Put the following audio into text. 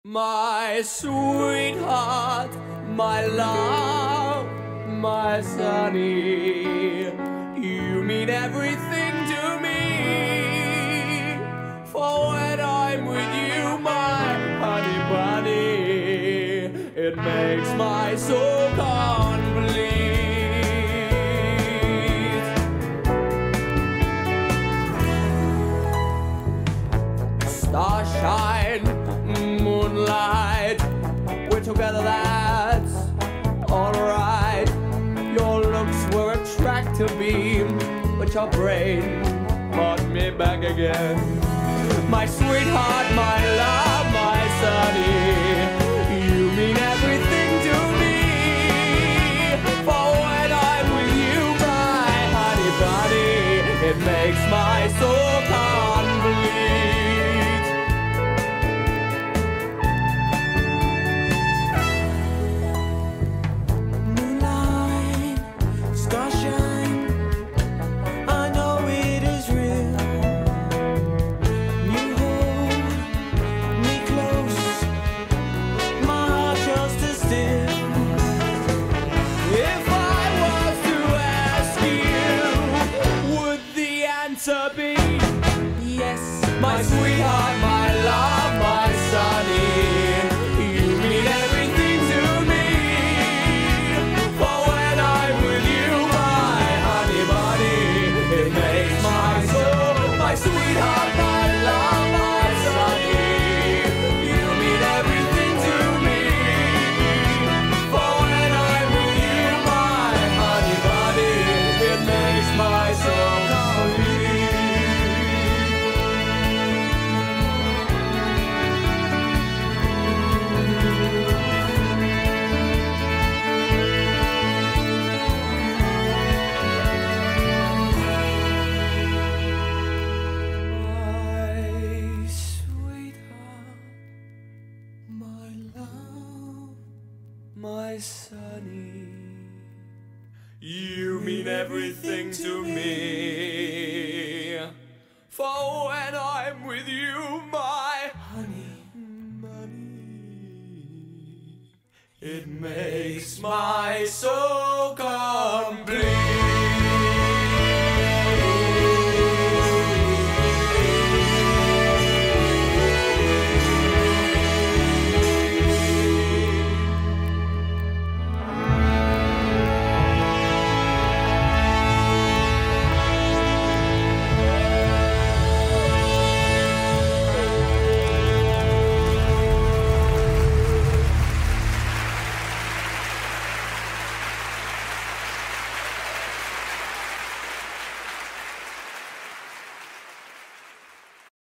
My sweetheart, my love, my sunny, you mean everything to me. For when I'm with you, my honey bunny, it makes my soul complete. Starshine, moonlight, we're together, that's alright. Your looks were a tractor beam, but your brain brought me back again. My sweetheart, my love, my sunny, you mean everything to me. For when I'm with you, my honey bunny, it makes my soul complete. Be yes, my sweetheart, my love, my sunny, you mean everything to me. For when I'm with you, my honey bunny, it makes my soul, my sweetheart, my love, my sunny, you mean everything to me. For when I'm with you, my honey bunny, it makes my soul complete. My sunny, you mean everything to me. For when I'm with you, my honey bunny, it makes my soul come.